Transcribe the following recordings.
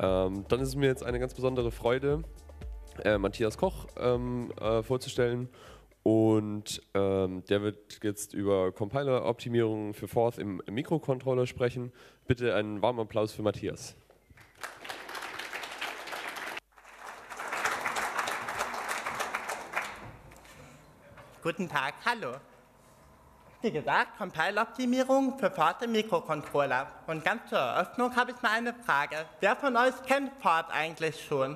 Dann ist es mir jetzt eine ganz besondere Freude, Matthias Koch vorzustellen. Und der wird jetzt über Compiler-Optimierungen für Forth im Mikrocontroller sprechen. Bitte einen warmen Applaus für Matthias. Guten Tag, hallo. Wie gesagt, Compile-Optimierung für Forth im Mikrocontroller. Und ganz zur Eröffnung habe ich mal eine Frage. Wer von euch kennt Forth eigentlich schon?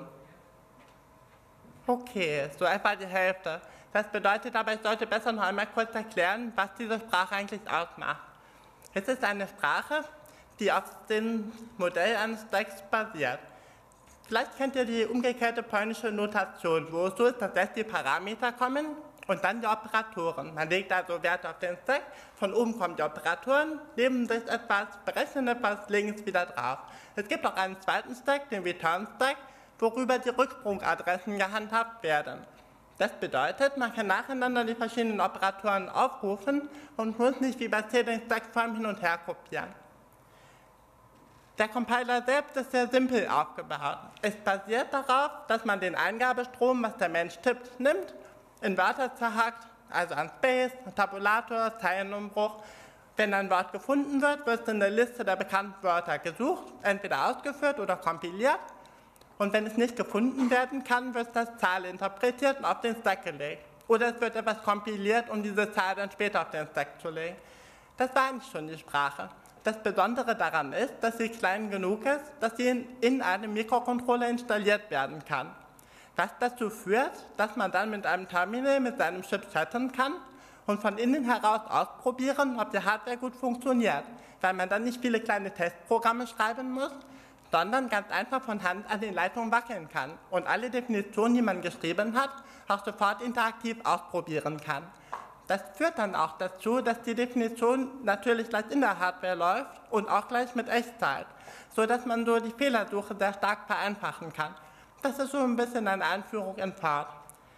Okay, so etwa die Hälfte. Das bedeutet aber, ich sollte besser noch einmal kurz erklären, was diese Sprache eigentlich ausmacht. Es ist eine Sprache, die auf dem Modell eines Stacks basiert. Vielleicht kennt ihr die umgekehrte polnische Notation, wo es so ist, dass erst die Parameter kommen und dann die Operatoren. Man legt also Werte auf den Stack, von oben kommen die Operatoren, neben sich etwas, berechnen etwas, legen es wieder drauf. Es gibt auch einen zweiten Stack, den Return Stack, worüber die Rücksprungadressen gehandhabt werden. Das bedeutet, man kann nacheinander die verschiedenen Operatoren aufrufen und muss nicht wie bei C den Stack vor allem hin und her kopieren. Der Compiler selbst ist sehr simpel aufgebaut. Es basiert darauf, dass man den Eingabestrom, was der Mensch tippt, nimmt, in Wörter zerhackt, also an Space, Tabulator, Zeilenumbruch. Wenn ein Wort gefunden wird, wird es in der Liste der bekannten Wörter gesucht, entweder ausgeführt oder kompiliert. Und wenn es nicht gefunden werden kann, wird das Zahl interpretiert und auf den Stack gelegt. Oder es wird etwas kompiliert, um diese Zahl dann später auf den Stack zu legen. Das war eigentlich schon die Sprache. Das Besondere daran ist, dass sie klein genug ist, dass sie in einem Mikrocontroller installiert werden kann. Was dazu führt, dass man dann mit einem Terminal mit seinem Chip chatten kann und von innen heraus ausprobieren, ob die Hardware gut funktioniert, weil man dann nicht viele kleine Testprogramme schreiben muss, sondern ganz einfach von Hand an den Leitungen wackeln kann und alle Definitionen, die man geschrieben hat, auch sofort interaktiv ausprobieren kann. Das führt dann auch dazu, dass die Definition natürlich gleich in der Hardware läuft und auch gleich mit Echtzeit, sodass man so die Fehlersuche sehr stark vereinfachen kann. Das ist so ein bisschen eine Einführung in Forth.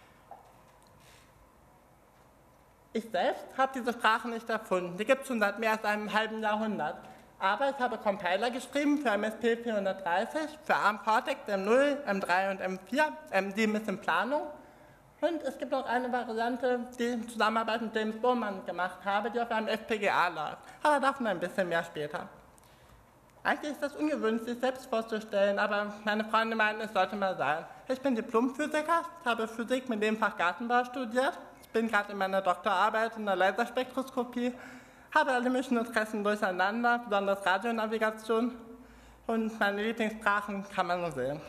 Ich selbst habe diese Sprache nicht erfunden, die gibt es schon seit mehr als einem halben Jahrhundert. Aber ich habe Compiler geschrieben für MSP 430, für ARM Cortex M0, M3 und M4, M7 ist in Planung. Und es gibt auch eine Variante, die in Zusammenarbeit mit James Bowman gemacht habe, die auf einem FPGA läuft. Aber davon ein bisschen mehr später. Eigentlich ist das ungewöhnlich, sich selbst vorzustellen, aber meine Freunde meinen, es sollte mal sein. Ich bin Diplomphysiker, habe Physik mit dem Fach Gartenbau studiert. Ich bin gerade in meiner Doktorarbeit in der Laserspektroskopie, habe alle möglichen Interessen durcheinander, besonders Radionavigation. Und meine Lieblingssprachen kann man nur sehen.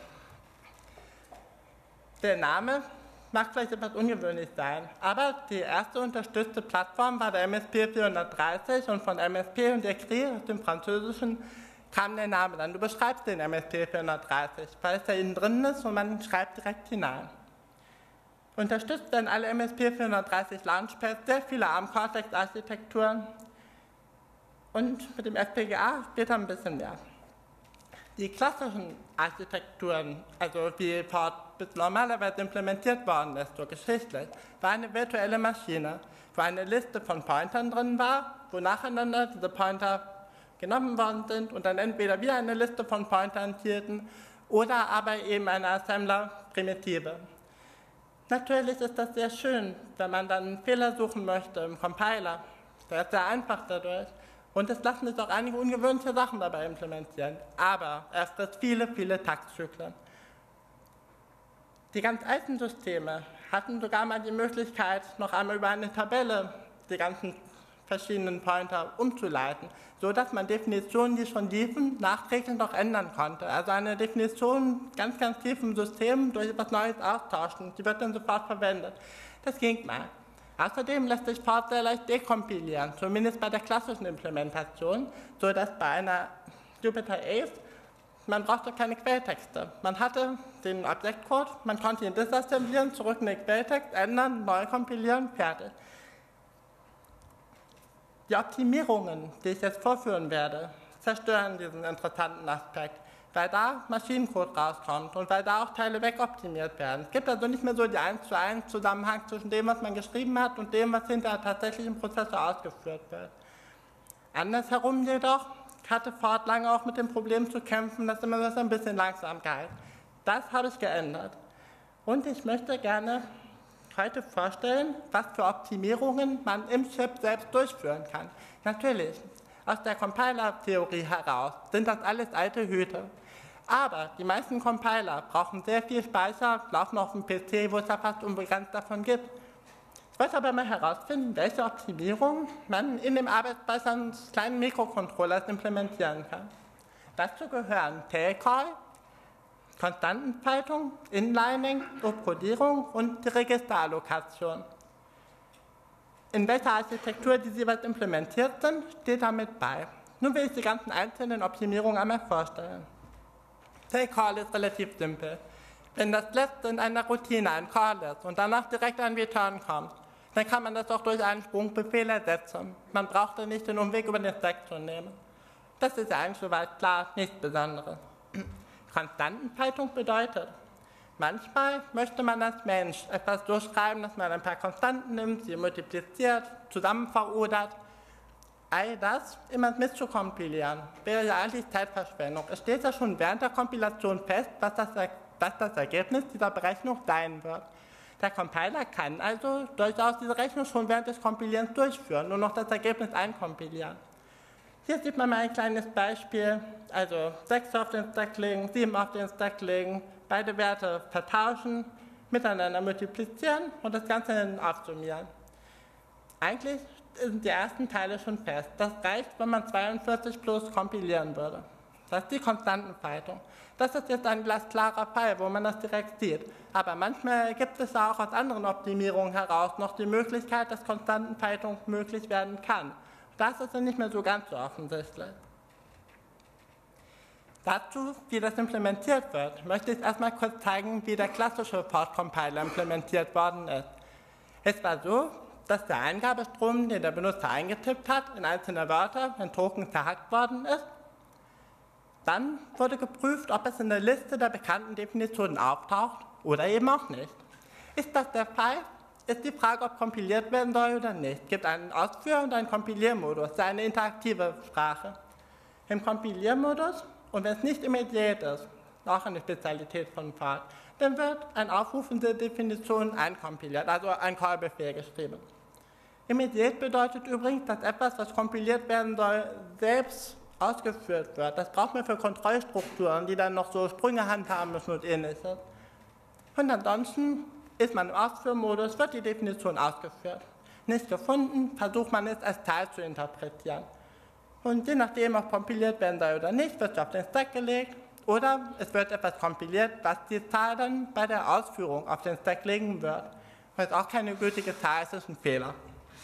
Der Name mag vielleicht etwas ungewöhnlich sein, aber die erste unterstützte Plattform war der MSP 430 und von MSP und Écrit aus dem Französischen kam der Name dann. Du beschreibst den MSP 430, weil es da innen drin ist und man schreibt direkt hinein. Unterstützt werden alle MSP 430 Launchpads, sehr viele ARM Cortex-Architekturen und mit dem FPGA später ein bisschen mehr. Die klassischen Architekturen, also wie Forth bis normalerweise implementiert worden ist, so geschichtlich, war eine virtuelle Maschine, wo eine Liste von Pointern drin war, wo nacheinander diese Pointer genommen worden sind und dann entweder wieder eine Liste von Pointern enthielten oder aber eben eine Assembler-Primitive. Natürlich ist das sehr schön, wenn man dann einen Fehler suchen möchte im Compiler. Der ist sehr einfach dadurch. Und es lassen sich auch einige ungewöhnliche Sachen dabei implementieren. Aber er frisst viele, viele Taktzyklen. Die ganz alten Systeme hatten sogar mal die Möglichkeit, noch einmal über eine Tabelle die ganzen verschiedenen Pointer umzuleiten, sodass man Definitionen, die schon liefen, nachträglich noch ändern konnte. Also eine Definition ganz, ganz tief im System durch etwas Neues austauschen. Die wird dann sofort verwendet. Das ging mal. Außerdem lässt sich Forth sehr leicht dekompilieren, zumindest bei der klassischen Implementation, sodass bei einer Jupyter Ace man brauchte keine Quelltexte. Man hatte den Objektcode, man konnte ihn disassemblieren, zurück in den Quelltext, ändern, neu kompilieren, fertig. Die Optimierungen, die ich jetzt vorführen werde, zerstören diesen interessanten Aspekt, weil da Maschinencode rauskommt und weil da auch Teile wegoptimiert werden. Es gibt also nicht mehr so die 1:1 Zusammenhang zwischen dem, was man geschrieben hat und dem, was hinterher tatsächlich im Prozessor ausgeführt wird. Andersherum jedoch hatte Ford lange auch mit dem Problem zu kämpfen, dass immer das ein bisschen Langsamkeit. Das habe ich geändert. Und ich möchte gerne heute vorstellen, was für Optimierungen man im Chip selbst durchführen kann. Natürlich, aus der Compiler-Theorie heraus sind das alles alte Hüte. Aber die meisten Compiler brauchen sehr viel Speicher, laufen auf dem PC, wo es ja fast unbegrenzt davon gibt. Ich wollte aber mal herausfinden, welche Optimierungen man in dem Arbeitsspeicher eines kleinen Mikrocontrollers implementieren kann. Dazu gehören Tail-Call, Konstantenfaltung, Inlining, Obcodierung und die Registerallokation. In welcher Architektur die jeweils implementiert sind, steht damit bei. Nun will ich die ganzen einzelnen Optimierungen einmal vorstellen. Tail-Call ist relativ simpel. Wenn das letzte in einer Routine ein Call ist und danach direkt ein Return kommt, dann kann man das auch durch einen Sprungbefehl ersetzen. Man braucht dann nicht den Umweg über den Stack zu nehmen. Das ist ja eigentlich soweit klar, nichts Besonderes. Konstantenfaltung bedeutet, manchmal möchte man als Mensch etwas so schreiben, dass man ein paar Konstanten nimmt, sie multipliziert, zusammen verordert. All das immer mitzukompilieren, wäre ja eigentlich Zeitverschwendung. Es steht ja schon während der Kompilation fest, was das Ergebnis dieser Berechnung sein wird. Der Compiler kann also durchaus diese Rechnung schon während des Kompilierens durchführen, nur noch das Ergebnis einkompilieren. Hier sieht man mal ein kleines Beispiel, also 6 auf den Stack legen, 7 auf den Stack legen, beide Werte vertauschen, miteinander multiplizieren und das Ganze dann aufsummieren. Eigentlich sind die ersten Teile schon fest. Das reicht, wenn man 42 plus kompilieren würde. Das ist die Konstantenfaltung. Das ist jetzt ein glasklarer Fall, wo man das direkt sieht. Aber manchmal gibt es auch aus anderen Optimierungen heraus noch die Möglichkeit, dass Konstantenfaltung möglich werden kann. Das ist dann nicht mehr so ganz so offensichtlich. Dazu, wie das implementiert wird, möchte ich erstmal kurz zeigen, wie der klassische Ford-Compiler implementiert worden ist. Es war so, dass der Eingabestrom, den der Benutzer eingetippt hat, in einzelne Wörter, in Token zerhackt worden ist. Dann wurde geprüft, ob es in der Liste der bekannten Definitionen auftaucht oder eben auch nicht. Ist das der Fall, ist die Frage, ob kompiliert werden soll oder nicht. Es gibt einen Ausführ- und einen Kompiliermodus, das ist eine interaktive Sprache. Im Kompiliermodus, und wenn es nicht immediat ist, auch eine Spezialität von Ford, dann wird ein Aufruf in der Definition einkompiliert, also ein Callbefehl geschrieben. Immediat bedeutet übrigens, dass etwas, was kompiliert werden soll, selbst ausgeführt wird. Das braucht man für Kontrollstrukturen, die dann noch so Sprünge handhaben müssen und ähnliches. Und ansonsten ist man im Ausführmodus, wird die Definition ausgeführt. Nicht gefunden, versucht man es als Teil zu interpretieren. Und je nachdem, ob kompiliert werden soll oder nicht, wird es auf den Stack gelegt oder es wird etwas kompiliert, was die Zahl dann bei der Ausführung auf den Stack legen wird. Das ist auch keine gültige Zahl, es ist ein Fehler.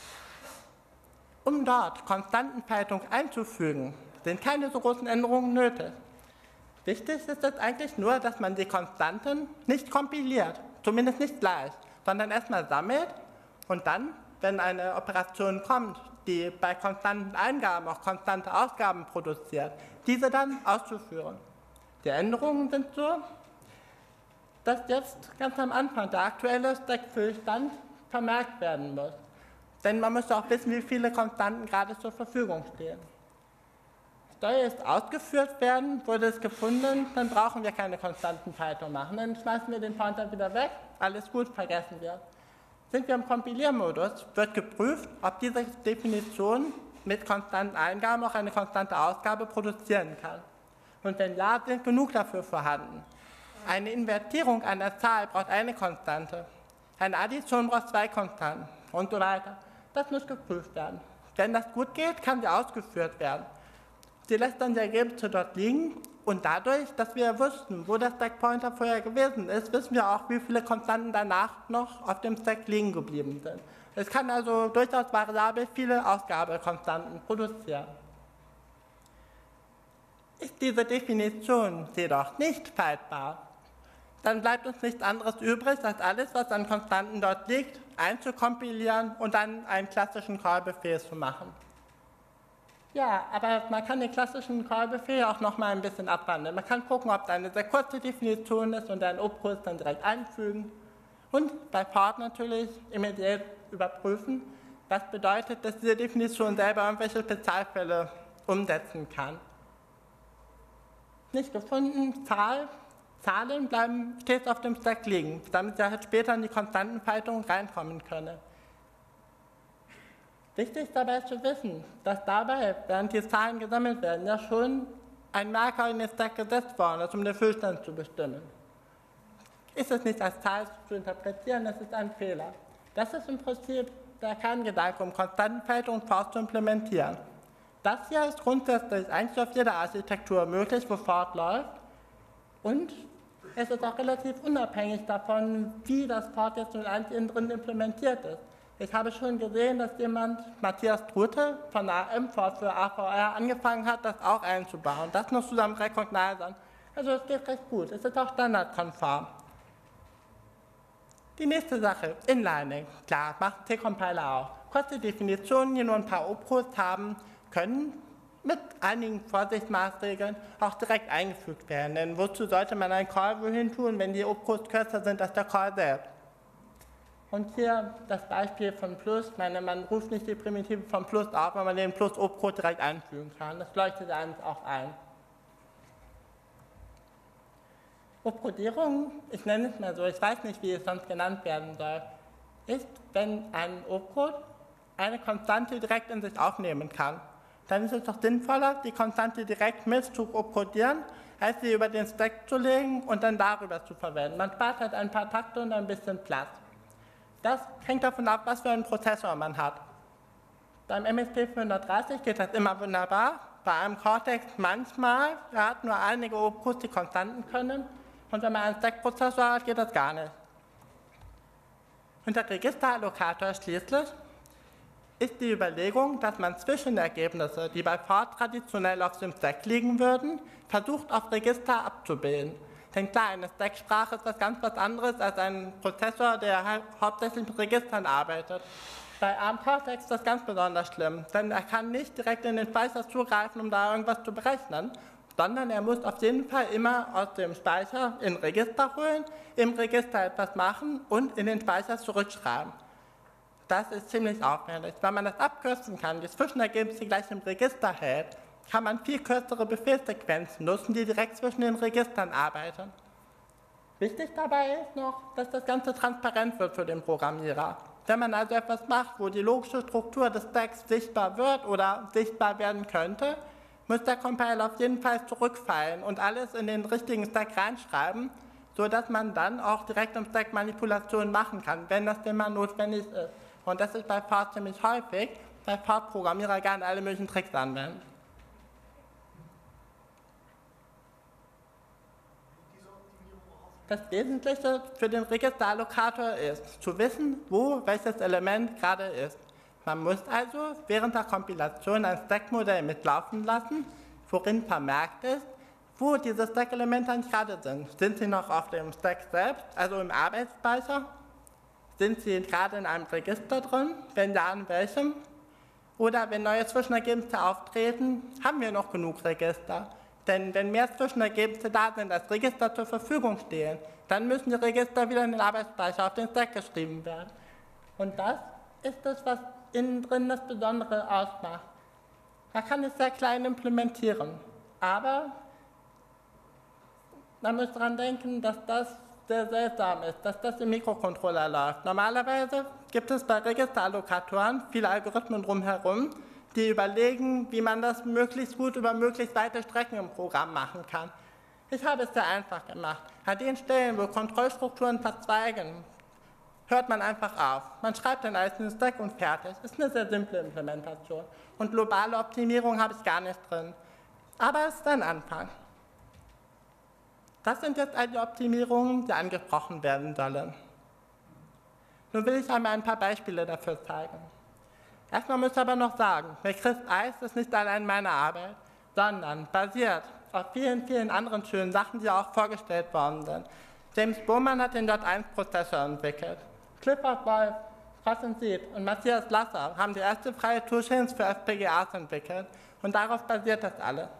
Um dort Konstantenfaltung einzufügen, sind keine so großen Änderungen nötig. Wichtig ist es eigentlich nur, dass man die Konstanten nicht kompiliert, zumindest nicht gleich, sondern erstmal sammelt und dann, wenn eine Operation kommt, die bei konstanten Eingaben auch konstante Ausgaben produziert, diese dann auszuführen. Die Änderungen sind so, dass jetzt ganz am Anfang der aktuelle Stack-Füllstand vermerkt werden muss. Denn man muss auch wissen, wie viele Konstanten gerade zur Verfügung stehen. Soll jetzt ausgeführt werden, wurde es gefunden, dann brauchen wir keine Konstantenfaltung machen. Dann schmeißen wir den Pointer wieder weg, alles gut, vergessen wir. Sind wir im Kompiliermodus, wird geprüft, ob diese Definition mit konstanten Eingaben auch eine konstante Ausgabe produzieren kann. Und wenn ja, sind genug dafür vorhanden. Eine Invertierung einer Zahl braucht eine Konstante, eine Addition braucht 2 Konstanten und so weiter. Das muss geprüft werden. Wenn das gut geht, kann sie ausgeführt werden. Sie lässt dann die Ergebnisse dort liegen und dadurch, dass wir wussten, wo der Stackpointer vorher gewesen ist, wissen wir auch, wie viele Konstanten danach noch auf dem Stack liegen geblieben sind. Es kann also durchaus variabel viele Ausgabekonstanten produzieren. Ist diese Definition jedoch nicht faltbar, dann bleibt uns nichts anderes übrig, als alles, was an Konstanten dort liegt, einzukompilieren und dann einen klassischen Callbefehl zu machen. Ja, aber man kann den klassischen Callbefehl auch noch mal ein bisschen abwandeln. Man kann gucken, ob es eine sehr kurze Definition ist und einen Obkurs dann direkt einfügen. Und bei Ford natürlich immediat überprüfen, was bedeutet, dass diese Definition selber irgendwelche Spezialfälle umsetzen kann. Nicht gefunden, Zahlen bleiben stets auf dem Stack liegen, damit sie halt später in die Konstantenfaltung reinkommen können. Wichtig ist dabei zu wissen, dass dabei, während die Zahlen gesammelt werden, ja schon ein Marker in den Stack gesetzt worden ist, um den Füllstand zu bestimmen. Ist es nicht als Zahl zu interpretieren, das ist ein Fehler. Das ist im Prinzip der Kerngedanke, um Konstantenfaltung und zu implementieren. Das hier ist grundsätzlich eigentlich auf jeder Architektur möglich, wo Ford läuft. Und es ist auch relativ unabhängig davon, wie das Ford jetzt nun eigentlich innen drin implementiert ist. Ich habe schon gesehen, dass jemand, Matthias Trute von der M-Ford für AVR, angefangen hat, das auch einzubauen. Das noch zusammen mit Recognizern. Also es geht recht gut. Es ist auch standardkonform. Die nächste Sache, Inlining. Klar, macht T-Compiler auch. Kurze Definitionen, die nur ein paar Opcodes haben, können mit einigen Vorsichtsmaßregeln auch direkt eingefügt werden. Denn wozu sollte man einen Call wohin tun, wenn die Opcodes kürzer sind als der Call selbst? Und hier das Beispiel von Plus. Man ruft nicht die Primitive von Plus auf, weil man den Plus-Opcode direkt einfügen kann. Das leuchtet einem auch ein. Opcodierung, ich nenne es mal so, ich weiß nicht, wie es sonst genannt werden soll, ist, wenn ein Opcode eine Konstante direkt in sich aufnehmen kann. Dann ist es doch sinnvoller, die Konstante direkt mit zu opcodieren, als sie über den Stack zu legen und dann darüber zu verwenden. Man spart halt ein paar Takte und ein bisschen Platz. Das hängt davon ab, was für einen Prozessor man hat. Beim MSP 430 geht das immer wunderbar. Bei einem Cortex manchmal, er hat nur einige Opcodes, die Konstanten können. Und wenn man einen Stack-Prozessor hat, geht das gar nicht. Und der Registerallokator schließlich ist die Überlegung, dass man Zwischenergebnisse, die bei Ford traditionell auf dem Stack liegen würden, versucht auf Register abzubilden. Denn klar, eine Stack-Sprache ist was anderes als ein Prozessor, der hauptsächlich mit Registern arbeitet. Bei ARM Cortex ist das ganz besonders schlimm, denn er kann nicht direkt in den Speicher zugreifen, um da irgendwas zu berechnen, sondern er muss auf jeden Fall immer aus dem Speicher in Register holen, im Register etwas machen und in den Speicher zurückschreiben. Das ist ziemlich aufwendig. Wenn man das abkürzen kann, die Zwischenergebnisse gleich im Register hält, kann man viel kürzere Befehlssequenzen nutzen, die direkt zwischen den Registern arbeiten. Wichtig dabei ist noch, dass das Ganze transparent wird für den Programmierer. Wenn man also etwas macht, wo die logische Struktur des Stacks sichtbar wird oder sichtbar werden könnte, muss der Compiler auf jeden Fall zurückfallen und alles in den richtigen Stack reinschreiben, sodass man dann auch direkt im Stack Manipulationen machen kann, wenn das denn mal notwendig ist. Und das ist bei Ford ziemlich häufig, weil Ford-Programmierer gerne alle möglichen Tricks anwenden. Das Wesentliche für den Registerallokator ist, zu wissen, wo welches Element gerade ist. Man muss also während der Kompilation ein Stack-Modell mitlaufen lassen, worin vermerkt ist, wo diese Stack-Elemente eigentlich gerade sind. Sind sie noch auf dem Stack selbst, also im Arbeitsspeicher? Sind sie gerade in einem Register drin? Wenn ja, in welchem? Oder wenn neue Zwischenergebnisse auftreten, haben wir noch genug Register? Denn wenn mehr Zwischenergebnisse da sind, als Register zur Verfügung stehen, dann müssen die Register wieder in den Arbeitsspeicher auf den Stack geschrieben werden. Und das ist es, was innen drin das Besondere ausmacht. Man kann es sehr klein implementieren, aber man muss daran denken, dass das sehr seltsam ist, dass das im Mikrocontroller läuft. Normalerweise gibt es bei Registerallokatoren viele Algorithmen drumherum, die überlegen, wie man das möglichst gut über möglichst weite Strecken im Programm machen kann. Ich habe es sehr einfach gemacht. An den Stellen, wo Kontrollstrukturen verzweigen, hört man einfach auf. Man schreibt dann alles in den Stack und fertig. Das ist eine sehr simple Implementation. Und globale Optimierung habe ich gar nicht drin. Aber es ist ein Anfang. Das sind jetzt all die Optimierungen, die angesprochen werden sollen. Nun will ich einmal ein paar Beispiele dafür zeigen. Erstmal muss ich aber noch sagen, Chris Eis ist nicht allein meine Arbeit, sondern basiert auf vielen, vielen anderen schönen Sachen, die auch vorgestellt worden sind. James Bowman hat den J1-Prozessor entwickelt. Clifford Wolf, Carsten Sied und Matthias Lasser haben die erste freie Toolchains für FPGAs entwickelt und darauf basiert das alles.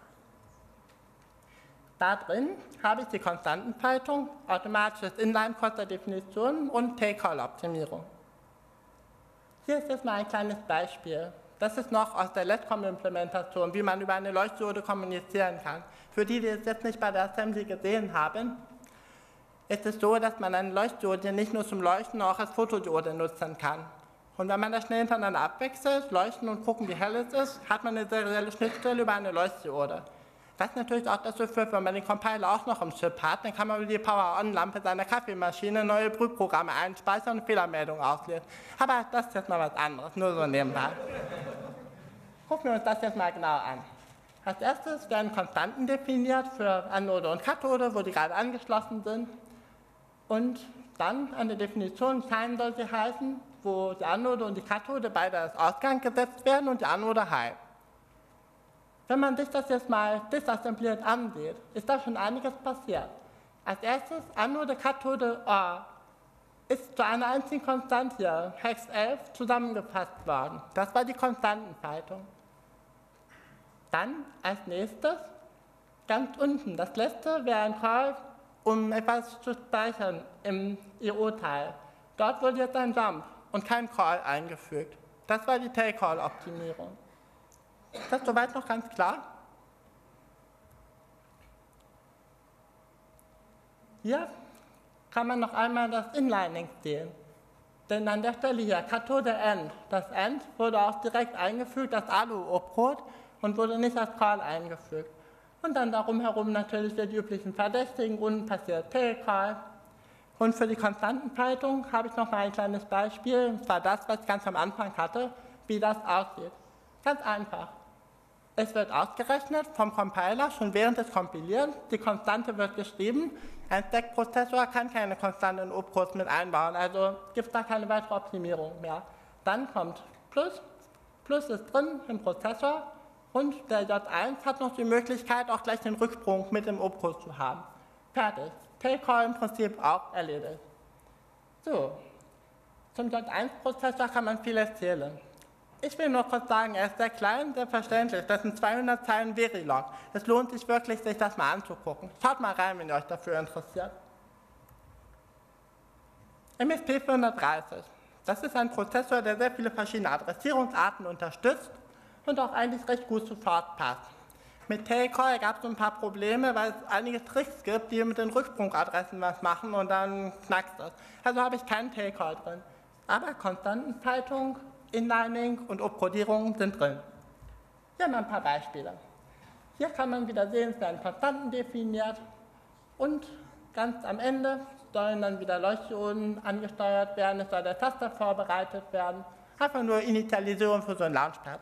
Da drin habe ich die Konstantenfaltung, automatisches Inline kurzer Definition und Take-Call-Optimierung. Hier ist jetzt mal ein kleines Beispiel. Das ist noch aus der LEDCOM-Implementation, wie man über eine Leuchtdiode kommunizieren kann. Für die, die es jetzt nicht bei der Assembly gesehen haben, ist es so, dass man eine Leuchtdiode nicht nur zum Leuchten, auch als Fotodiode nutzen kann. Und wenn man das schnell hintereinander abwechselt, leuchten und gucken, wie hell es ist, hat man eine serielle Schnittstelle über eine Leuchtdiode. Was natürlich auch dazu führt, wenn man den Compiler auch noch im Chip hat, dann kann man über die Power-On-Lampe seiner Kaffeemaschine neue Prüfprogramme einspeichern und Fehlermeldungen auslesen. Aber das ist jetzt mal was anderes, nur so nebenbei. Gucken wir uns das jetzt mal genau an. Als erstes werden Konstanten definiert für Anode und Kathode, wo die gerade angeschlossen sind. Und dann eine Definition Time soll sie heißen, wo die Anode und die Kathode beide als Ausgang gesetzt werden und die Anode High. Wenn man sich das jetzt mal disassembliert ansieht, ist da schon einiges passiert. Als erstes, Anode, Kathode, ist zu einer einzigen Konstante hier, Hex 11, zusammengefasst worden. Das war die Konstantenfaltung. Dann als nächstes, ganz unten, das letzte wäre ein Call, um etwas zu speichern im IO-Teil. Dort wurde jetzt ein Jump und kein Call eingefügt. Das war die Tail-Call-Optimierung. Ist das soweit noch ganz klar? Hier kann man noch einmal das Inlining sehen. Denn an der Stelle hier, Kathode End, das End wurde auch direkt eingefügt, das Alu-Uprot, und wurde nicht als Call eingefügt. Und dann darum herum natürlich die üblichen Verdächtigen, unten passiert Tail-Call. Und für die Konstantenfaltung habe ich noch mal ein kleines Beispiel, und zwar das, was ich ganz am Anfang hatte, wie das aussieht. Ganz einfach. Es wird ausgerechnet vom Compiler schon während des Kompilierens, die Konstante wird geschrieben. Ein Stack-Prozessor kann keine konstanten Uprots mit einbauen, also gibt es da keine weitere Optimierung mehr. Dann kommt Plus, Plus ist drin im Prozessor und der J1 hat noch die Möglichkeit, auch gleich den Rücksprung mit dem Uprot zu haben. Fertig. Tail-Call im Prinzip auch erledigt. So, zum J1-Prozessor kann man viel erzählen. Ich will nur kurz sagen, er ist sehr klein, sehr verständlich. Das sind 200 Zeilen Verilog. Es lohnt sich wirklich, sich das mal anzugucken. Schaut mal rein, wenn ihr euch dafür interessiert. MSP 430. Das ist ein Prozessor, der sehr viele verschiedene Adressierungsarten unterstützt und auch eigentlich recht gut zu Forth passt. Mit Tail-Call gab es so ein paar Probleme, weil es einige Tricks gibt, die mit den Rücksprungadressen was machen und dann knackst das. Also habe ich keinen Tail-Call drin. Aber Konstantenfaltung, Inlining und Uprotierung sind drin. Hier mal ein paar Beispiele. Hier kann man wieder sehen, es werden Konstanten definiert und ganz am Ende sollen dann wieder Leuchtdioden angesteuert werden, es soll der Taster vorbereitet werden. Einfach nur Initialisierung für so ein Launchpad.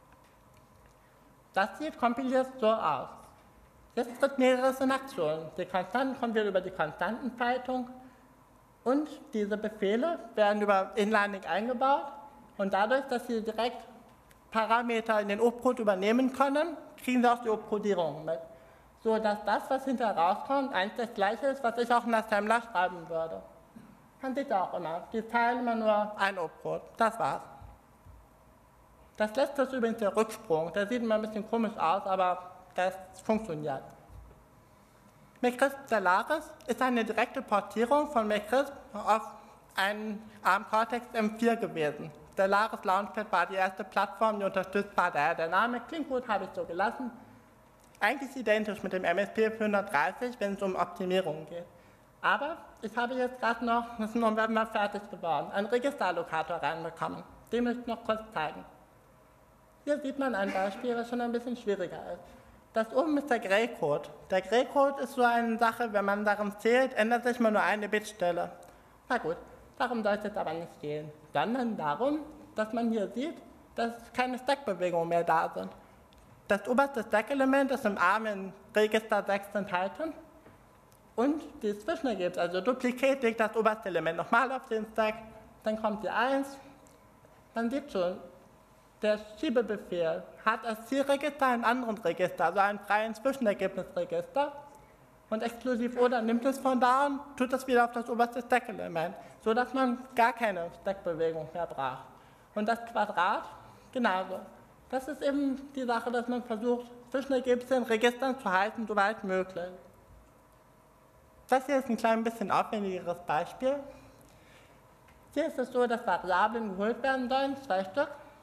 Das sieht kompiliert so aus. Jetzt tritt mehreres in Aktion. Die Konstanten kommen wieder über die Konstantenfaltung und diese Befehle werden über Inlining eingebaut. Und dadurch, dass Sie direkt Parameter in den Uprot übernehmen können, kriegen Sie auch die Uprotierung mit. So dass das, was hinterher rauskommt, eigentlich das gleiche ist, was ich auch in Assembler schreiben würde. Man sieht auch immer, die teilen immer nur ein Uprot. Das war's. Das letzte ist übrigens der Rücksprung. Der sieht immer ein bisschen komisch aus, aber das funktioniert. MacRisp Stellaris ist eine direkte Portierung von MacRisp auf einen ARM Cortex M4 gewesen. Stellaris Launchpad war die erste Plattform, die unterstützt war. Daher der Name klingt gut, habe ich so gelassen. Eigentlich identisch mit dem MSP 430, wenn es um Optimierung geht. Aber ich habe jetzt gerade noch, das ist im November fertig geworden, einen Registerallokator reinbekommen. Den möchte ich noch kurz zeigen. Hier sieht man ein Beispiel, was schon ein bisschen schwieriger ist. Das oben ist der Gray-Code. Der Gray-Code ist so eine Sache, wenn man darin zählt, ändert sich mal nur eine Bitstelle. Na gut. Darum soll es jetzt aber nicht gehen, sondern darum, dass man hier sieht, dass keine Stackbewegungen mehr da sind. Das oberste Stack-Element ist im ARM in Register 6 enthalten und die Zwischenergebnisse, also Duplicate, legt das oberste Element nochmal auf den Stack, dann kommt die 1. Man sieht schon, der Schiebebefehl hat als Zielregister einen anderen Register, also einen freien Zwischenergebnisregister. Und exklusiv oder nimmt es von da und tut es wieder auf das oberste Stack-Element, sodass man gar keine Stackbewegung mehr braucht. Und das Quadrat genauso. Das ist eben die Sache, dass man versucht, Zwischenergebnisse in Registern zu halten, soweit möglich. Das hier ist ein klein bisschen aufwendigeres Beispiel. Hier ist es so, dass Variablen geholt werden sollen, 2 Stück,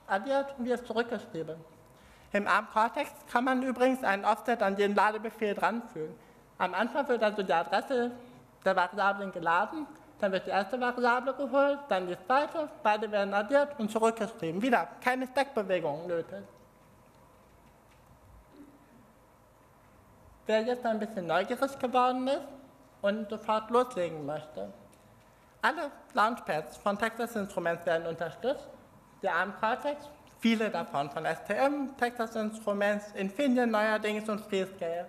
addiert und wieder zurückgeschrieben. Im ARM-Cortex kann man übrigens einen Offset an jeden Ladebefehl dranfügen. Am Anfang wird also die Adresse der Variablen geladen, dann wird die erste Variable geholt, dann die zweite, beide werden addiert und zurückgeschrieben. Wieder keine Stackbewegung nötig. Wer jetzt ein bisschen neugierig geworden ist und sofort loslegen möchte. Alle Launchpads von Texas Instruments werden unterstützt. Der ARM-Cortex, viele davon von STM, Texas Instruments, Infineon neuerdings und Freescale.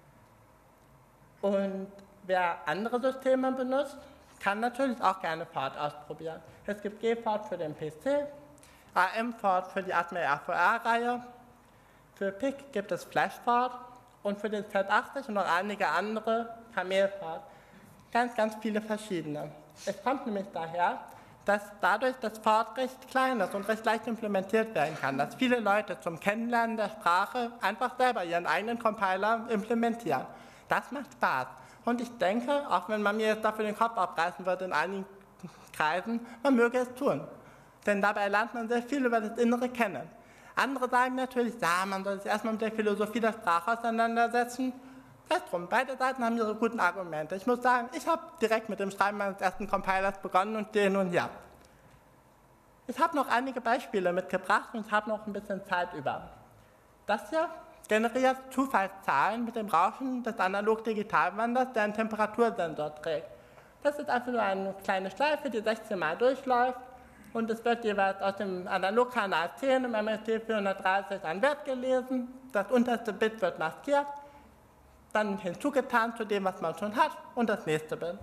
Und wer andere Systeme benutzt, kann natürlich auch gerne Ford ausprobieren. Es gibt G-Ford für den PC, AM-Ford für die Atmel RVR-Reihe, für PIC gibt es Flash-Ford und für den Z80 und noch einige andere Camel-Ford. Ganz viele verschiedene. Es kommt nämlich daher, dass dadurch das Ford recht klein ist und recht leicht implementiert werden kann, dass viele Leute zum Kennenlernen der Sprache einfach selber ihren eigenen Compiler implementieren. Das macht Spaß. Und ich denke, auch wenn man mir jetzt dafür den Kopf abreißen wird in einigen Kreisen, man möge es tun. Denn dabei lernt man sehr viel über das Innere kennen. Andere sagen natürlich, ja, man soll sich erstmal mit der Philosophie der Sprache auseinandersetzen. Sei drum, beide Seiten haben ihre guten Argumente. Ich muss sagen, ich habe direkt mit dem Schreiben meines ersten Compilers begonnen und den und ja. Ich habe noch einige Beispiele mitgebracht und habe noch ein bisschen Zeit über. Das hier generiert Zufallszahlen mit dem Rauschen des Analog-Digital-Wanders, der einen Temperatursensor trägt. Das ist einfach nur eine kleine Schleife, die 16 Mal durchläuft und es wird jeweils aus dem Analogkanal 10 im MST 430 ein Wert gelesen, das unterste Bit wird maskiert, dann hinzugetan zu dem, was man schon hat und das nächste Bit.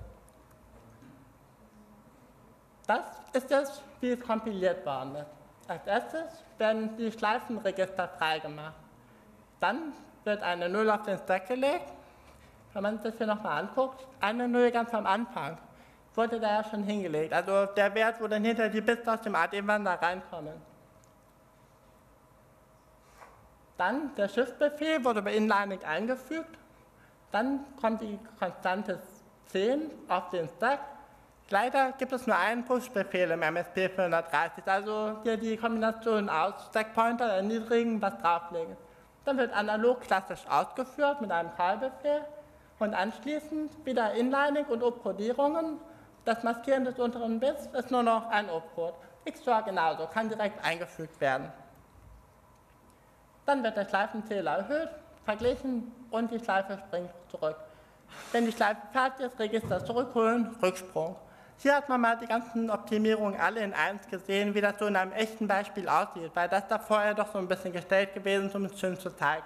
Das ist jetzt, wie es kompiliert worden ist. Als erstes werden die Schleifenregister freigemacht. Dann wird eine 0 auf den Stack gelegt. Wenn man sich das hier nochmal anguckt, eine 0 ganz am Anfang wurde da ja schon hingelegt. Also der Wert, wo dann hinter die Bits aus dem AD-Wandler reinkommen. Dann der Shift-Befehl wurde bei Inlining eingefügt. Dann kommt die Konstante 10 auf den Stack. Leider gibt es nur einen Push-Befehl im MSP 430, also hier die Kombination aus Stackpointer erniedrigen, was drauflegen. Dann wird analog klassisch ausgeführt mit einem Call-Befehl und anschließend wieder Inlining und Obcodierungen. Das Maskieren des unteren Bits ist nur noch ein Opcode. XOR genauso, kann direkt eingefügt werden. Dann wird der Schleifenzähler erhöht, verglichen und die Schleife springt zurück. Wenn die Schleife fertig ist, Register zurückholen, Rücksprung. Hier hat man mal die ganzen Optimierungen alle in eins gesehen, wie das so in einem echten Beispiel aussieht, weil das da vorher doch so ein bisschen gestellt gewesen ist, um es schön zu zeigen.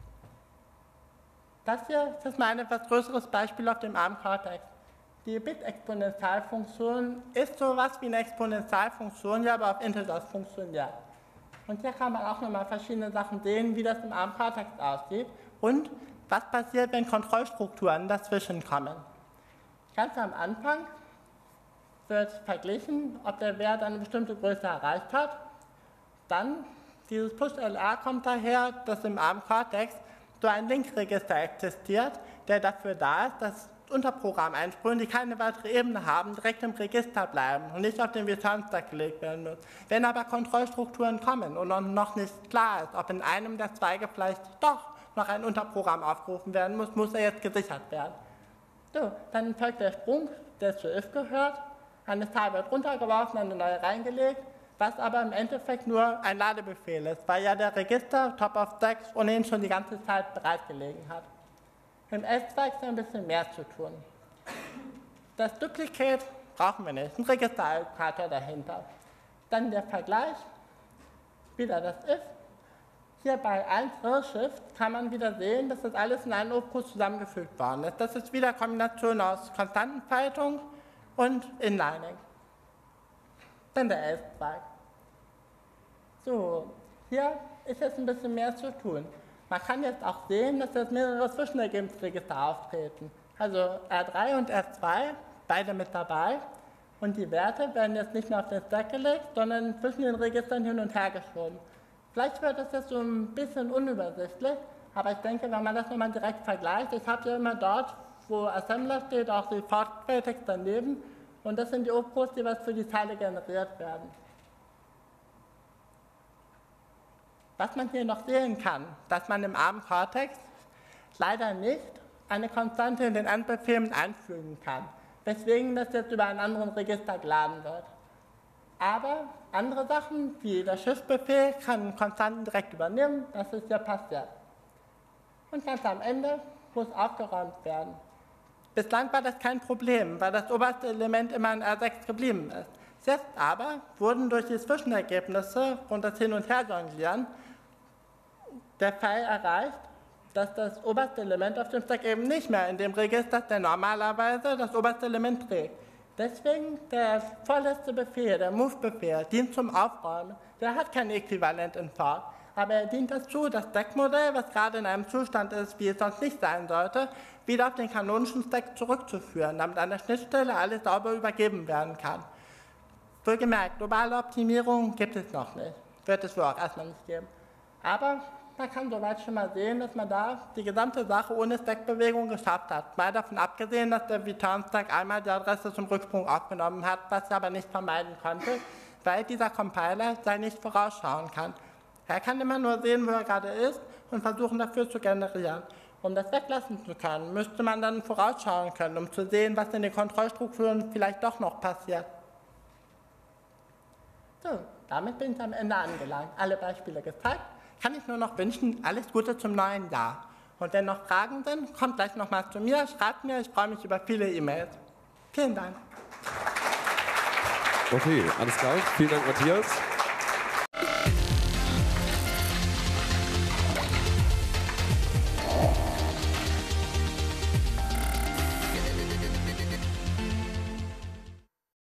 Das hier ist mal ein etwas größeres Beispiel auf dem ARM-Cortex. Die Bit-Exponentialfunktion ist sowas wie eine Exponentialfunktion, die aber auf Integers funktioniert. Und hier kann man auch nochmal verschiedene Sachen sehen, wie das im ARM-Cortex aussieht und was passiert, wenn Kontrollstrukturen dazwischen kommen. Ganz am Anfang wird verglichen, ob der Wert eine bestimmte Größe erreicht hat. Dann, dieses Push-LR kommt daher, dass im ARM-Cortex so ein Linkregister existiert, der dafür da ist, dass Unterprogrammeinsprünge, die keine weitere Ebene haben, direkt im Register bleiben und nicht auf den Return-Stack gelegt werden müssen. Wenn aber Kontrollstrukturen kommen und noch nicht klar ist, ob in einem der Zweige vielleicht doch noch ein Unterprogramm aufgerufen werden muss, muss er jetzt gesichert werden. So, dann folgt der Sprung, der zu if gehört. Eine Zahl wird runtergeworfen, eine neue reingelegt, was aber im Endeffekt nur ein Ladebefehl ist, weil ja der Register Top of Stack ohnehin schon die ganze Zeit bereit gelegen hat. Im S-Zweig ist ein bisschen mehr zu tun. Das Duplicate brauchen wir nicht, ein Registerallokator dahinter. Dann der Vergleich, wieder das if. Hier bei 1 Shift kann man wieder sehen, dass das alles in einen Opcode zusammengefügt worden ist. Das ist wieder Kombination aus Konstantenfaltung und Inlining. Dann der S-Zweig. So, hier ist jetzt ein bisschen mehr zu tun. Man kann jetzt auch sehen, dass jetzt mehrere Zwischenergebnisregister auftreten. Also R3 und R2, beide mit dabei. Und die Werte werden jetzt nicht mehr auf den Stack gelegt, sondern zwischen den Registern hin und her geschoben. Vielleicht wird das jetzt so ein bisschen unübersichtlich, aber ich denke, wenn man das nochmal direkt vergleicht, ich habe ja immer dort, wo Assembler steht, auch die Fortquelltext daneben. Und das sind die Opcodes, die was für die Zeile generiert werden. Was man hier noch sehen kann, dass man im ARM-Cortex leider nicht eine Konstante in den Endbefehlen einfügen kann, weswegen das jetzt über einen anderen Register geladen wird. Aber andere Sachen, wie der Shift-Befehl, kann Konstanten direkt übernehmen, das ist ja passiert. Und ganz am Ende muss aufgeräumt werden. Bislang war das kein Problem, weil das oberste Element immer in R6 geblieben ist. Jetzt aber wurden durch die Zwischenergebnisse und das Hin- und Herjonglieren der Fall erreicht, dass das oberste Element auf dem Stack eben nicht mehr in dem Register ist, der normalerweise das oberste Element trägt. Deswegen der vorletzte Befehl, der Move-Befehl, dient zum Aufräumen. Der hat kein Äquivalent in Fork, aber er dient dazu, das Stack-Modell, was gerade in einem Zustand ist, wie es sonst nicht sein sollte, wieder auf den kanonischen Stack zurückzuführen, damit an der Schnittstelle alles sauber übergeben werden kann. Wohlgemerkt, globale Optimierung gibt es noch nicht, wird es wohl auch erstmal nicht geben. Aber man kann soweit schon mal sehen, dass man da die gesamte Sache ohne Stackbewegung geschafft hat. Mal davon abgesehen, dass der Return-Stack einmal die Adresse zum Rücksprung aufgenommen hat, was er aber nicht vermeiden konnte, weil dieser Compiler sei nicht vorausschauen kann. Er kann immer nur sehen, wo er gerade ist und versuchen dafür zu generieren. Um das weglassen zu können, müsste man dann vorausschauen können, um zu sehen, was in den Kontrollstrukturen vielleicht doch noch passiert. So, damit bin ich am Ende angelangt. Alle Beispiele gezeigt. Kann ich nur noch wünschen, alles Gute zum neuen Jahr. Und wenn noch Fragen sind, kommt gleich nochmal zu mir, schreibt mir, ich freue mich über viele E-Mails. Vielen Dank. Okay, alles klar. Vielen Dank, Matthias.